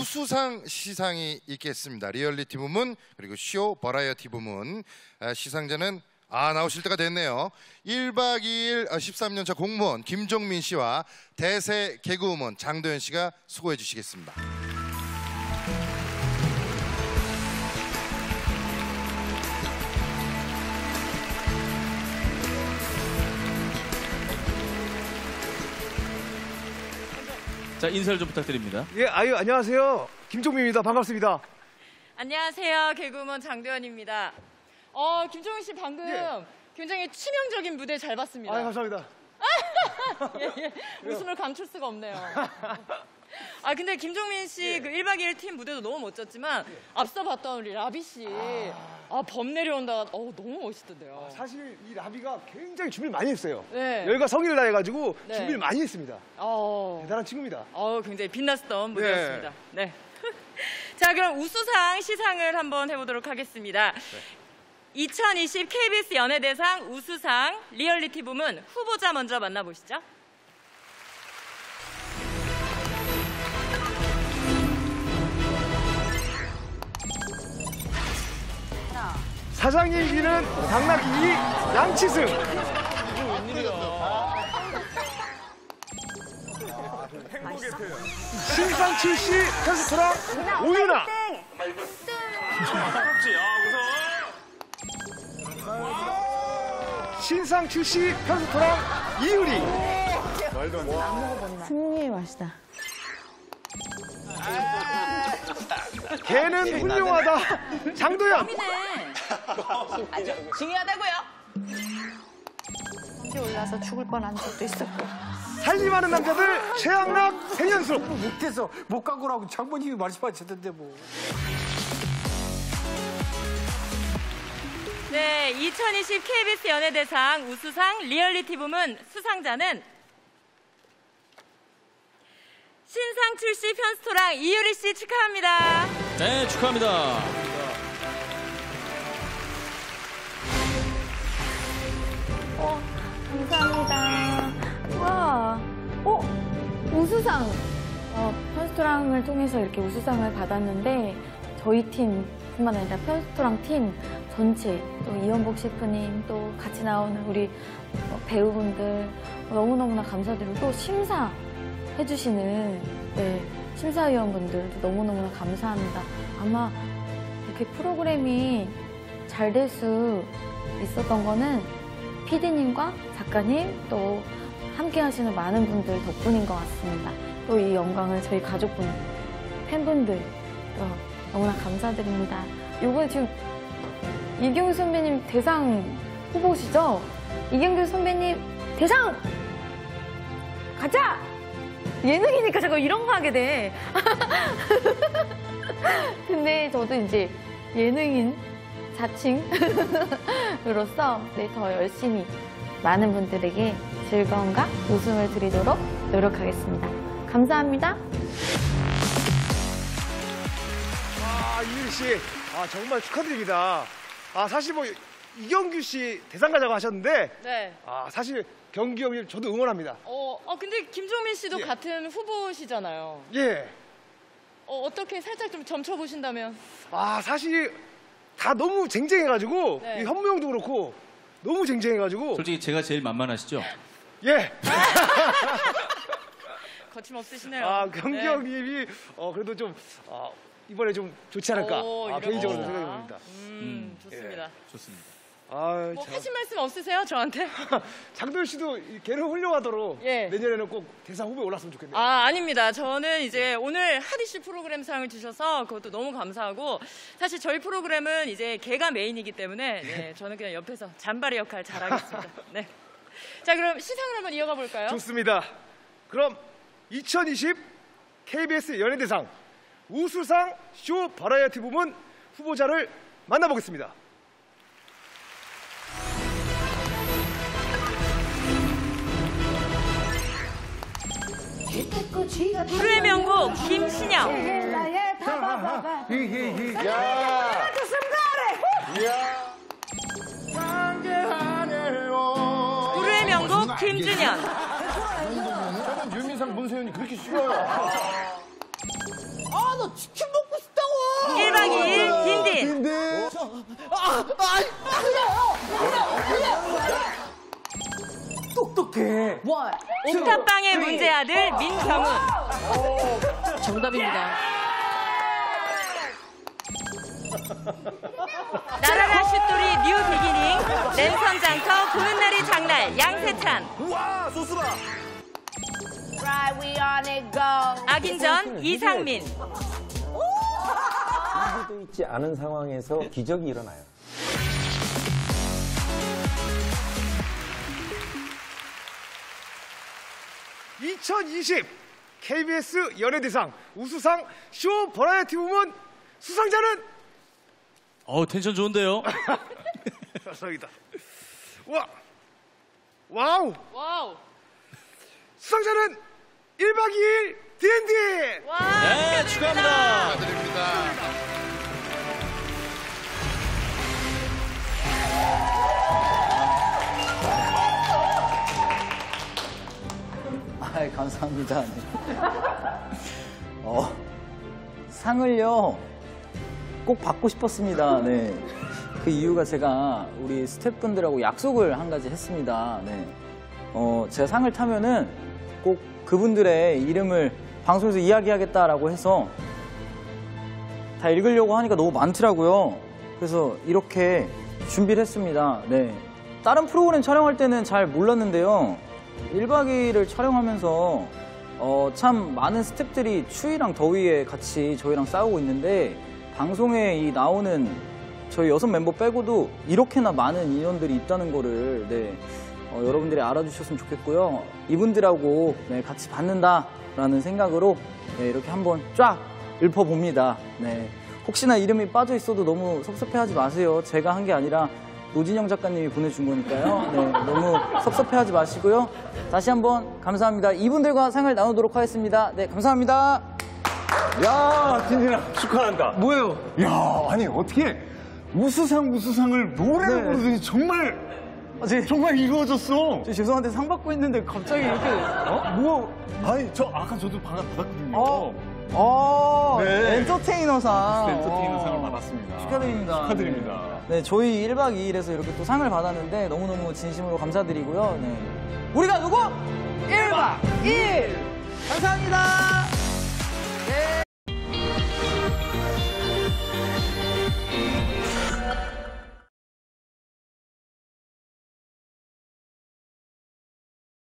우수상 시상이 있겠습니다. 리얼리티 부문 그리고 쇼 버라이어티 부문. 시상자는 나오실 때가 됐네요. 1박 2일 13년차 공무원 김종민 씨와 대세 개그우먼 장도연 씨가 수고해 주시겠습니다. 자, 인사를 좀 부탁드립니다. 예, 안녕하세요. 김종민입니다. 반갑습니다. 안녕하세요. 개그우먼 장도연입니다. 김종민 씨 방금 굉장히 치명적인 무대 잘 봤습니다. 감사합니다. 예. 웃음을 감출 수가 없네요. 근데 김종민 씨 그 1박 2일 팀 무대도 너무 멋졌지만 앞서 봤던 우리 라비 씨 범 내려온다. 너무 멋있던데요. 사실 이 라비가 굉장히 준비를 많이 했어요. 네. 열과 성의를 다해가지고 네. 준비를 많이 했습니다. 대단한 친구입니다. 굉장히 빛났던 무대였습니다. 네. 자, 그럼 우수상 시상을 한번 해보도록 하겠습니다. 2020 KBS 연예대상 우수상 리얼리티 부문 후보자 먼저 만나보시죠. 사장님 비는 당나귀 양치승. 신상 출시 테스트랑 오윤아. 신상 출시 편스토랑 이유리. 승리의 맛이다. 걔는 훌륭하다. 장도연. 아주 중요하다고요. 여기 올라서 죽을 뻔한 적도 있었고. 살림하는 남자들 최양락 생연수. 못해서 못 간 거라고 장모님이 말씀하셨던데 뭐. 네, 2020 KBS 연예대상 우수상 리얼리티 부문 수상자는 신상 출시 편스토랑 이유리 씨 축하합니다. 네, 축하합니다. 감사합니다. 와, 우수상. 편스토랑을 통해서 이렇게 우수상을 받았는데 저희 팀뿐만 아니라 편스토랑 팀 전체, 또 이연복 셰프님, 또 같이 나오는 우리 배우분들 너무너무나 감사드리고 또 심사해주시는 심사위원분들도 너무너무나 감사합니다. 아마 이렇게 프로그램이 잘 될 수 있었던 거는 PD님과 작가님 또 함께 하시는 많은 분들 덕분인 것 같습니다. 또 이 영광을 저희 가족분, 팬분들 또 너무나 감사드립니다. 요번에 지금 이경규 선배님 대상 후보시죠? 이경규 선배님 대상! 가자! 예능이니까 자꾸 이런 거 하게 돼. 근데 저도 이제 예능인 자칭으로서 더 열심히 많은 분들에게 즐거움과 웃음을 드리도록 노력하겠습니다. 감사합니다. 이유리 씨, 정말 축하드립니다. 사실 뭐 이경규 씨 대상 가자고 하셨는데, 네. 사실 경규 형님 저도 응원합니다. 근데 김종민 씨도 같은 후보시잖아요. 예. 어떻게 살짝 좀 점쳐보신다면? 사실 다 너무 쟁쟁해가지고 네. 이 현무 형도 그렇고 너무 쟁쟁해가지고. 솔직히 제가 제일 만만하시죠? 예. 거침없으시네요. 경규 네. 형님이 그래도 좀 이번에 좀 좋지 않을까 개인적으로 이런 생각이 듭니다. 좋습니다. 예, 좋습니다. 하실 말씀 없으세요, 저한테? 장도연 씨도 걔는 훌륭하도록 예. 내년에는 꼭 대상 후보에 올랐으면 좋겠네요. 아닙니다. 저는 이제 오늘 하디슈 프로그램 상을 주셔서 그것도 너무 감사하고, 사실 저희 프로그램은 이제 개가 메인이기 때문에 저는 그냥 옆에서 잔바리 역할 잘하겠습니다. 네. 자, 그럼 시상을 한번 이어가 볼까요? 좋습니다. 그럼 2020 KBS 연예대상 우수상 쇼 버라이어티 부문 후보자를 만나보겠습니다. 부르의 명곡 김신영. 부르의 명곡 김준현. 유민상 문세윤이 그렇게 싫어요. 너 나 치킨 먹고 싶다고. 1박 2일 딘딘. 똑똑해. 옥탑방의 문제 아들 민경훈. 정답입니다. 나라라 슛돌이 뉴 비기닝. 랜선 장터 보는 날이 장날 양세찬. 와, 소스바. 악인전 이상민. 준비되어 있지 않은 상황에서 기적이 일어나요. (2020) KBS 연예대상 우수상 쇼 버라이어티 부문 수상자는 텐션 좋은데요? 감사합니다. 와우. 수상자는 1박 2일 D&D. 네, 축하합니다. 축하드립니다. 감사합니다. 네. 상을요 꼭 받고 싶었습니다. 네. 그 이유가 제가 우리 스태프분들하고 약속을 한 가지 했습니다. 네. 제가 상을 타면은 꼭 그분들의 이름을 방송에서 이야기하겠다라고 해서 다 읽으려고 하니까 너무 많더라고요. 그래서 이렇게 준비를 했습니다. 네. 다른 프로그램 촬영할 때는 잘 몰랐는데요. 1박 2일을 촬영하면서 참 많은 스태프들이 추위랑 더위에 같이 저희랑 싸우고 있는데 방송에 이 나오는 저희 6 멤버 빼고도 이렇게나 많은 인원들이 있다는 거를 여러분들이 알아주셨으면 좋겠고요. 이분들하고 같이 받는다라는 생각으로 이렇게 한번 쫙 읊어봅니다. 네. 혹시나 이름이 빠져 있어도 너무 섭섭해하지 마세요. 제가 한 게 아니라 노진영 작가님이 보내준 거니까요. 네, 너무 섭섭해하지 마시고요. 다시 한번 감사합니다. 이분들과 상을 나누도록 하겠습니다. 네, 감사합니다. 야, 딘딘아 축하한다. 뭐예요? 야, 아니 어떻게 우수상을 노래를 네. 부르더니 정말 이루어졌어. 저 죄송한데 상 받고 있는데 갑자기 이렇게 아니 아까 저도 받았거든요. 네. 엔터테이너상. 엔터테이너상을 받았습니다. 축하드립니다. 네, 저희 1박 2일에서 이렇게 또 상을 받았는데 너무너무 진심으로 감사드리고요. 네. 우리가 누구? 1박 2일! 감사합니다! 네.